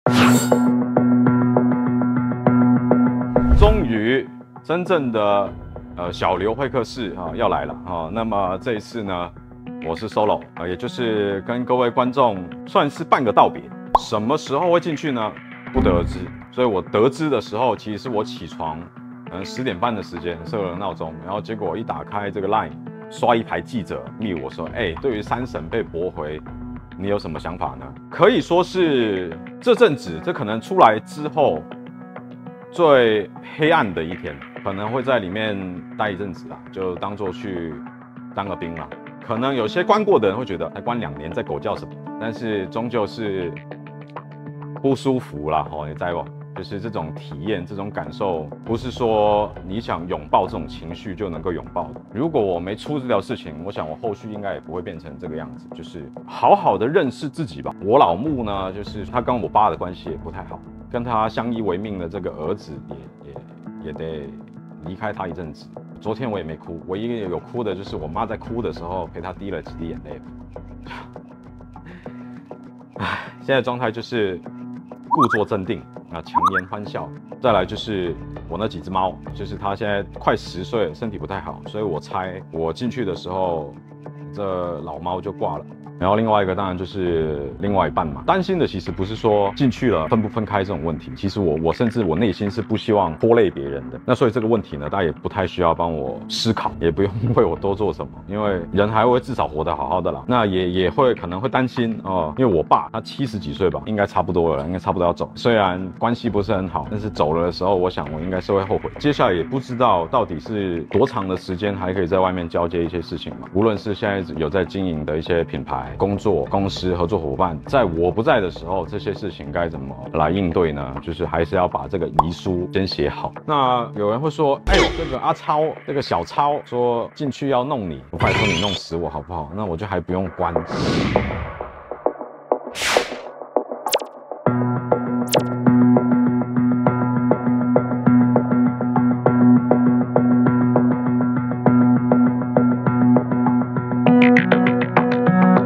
终于，真正的小刘会客室要来了啊。那么这一次呢，我是 solo 也就是跟各位观众算是半个道别。什么时候会进去呢？不得而知。所以我得知的时候，其实是我起床10点半的时间设了闹钟，然后结果一打开这个 LINE， 刷一排记者密我说，对于3审被驳回，你有什么想法呢？可以说是这阵子，这可能出来之后最黑暗的一天，可能会在里面待一阵子啦，就当做去当个兵啦。可能有些关过的人会觉得，关2年在狗叫什么？但是终究是不舒服啦，你知不？就是这种体验、这种感受，不是说你想拥抱这种情绪就能够拥抱的。如果我没出这条事情，我想我后续应该也不会变成这个样子，就是好好的认识自己吧。我老木呢，就是他跟我爸的关系也不太好，跟他相依为命的这个儿子也得离开他一阵子。昨天我也没哭，唯一有哭的就是我妈在哭的时候陪她滴了几滴眼泪。现在状态就是故作镇定强颜欢笑。再来就是我那几只猫，就是它现在快10岁了，身体不太好，所以我猜我进去的时候，这老猫就挂了。然后另外一个当然就是另外一半嘛，担心的其实不是说进去了分不分开这种问题，其实我甚至我内心是不希望拖累别人的。那所以这个问题呢，大家也不太需要帮我思考，也不用为我多做什么，因为人还会至少活得好好的啦。那也会可能会担心因为我爸他70几岁吧，应该差不多了，应该差不多要走。虽然关系不是很好，但是走了的时候，我想我应该是会后悔。接下来也不知道到底是多长的时间还可以在外面交接一些事情嘛，无论是现在有在经营的一些品牌、工作、公司、合作伙伴，在我不在的时候，这些事情该怎么来应对呢？就是还是要把这个遗书先写好。那有人会说，这个阿超，这个小超说进去要弄你，我拜托你弄死我好不好？那我就还不用关。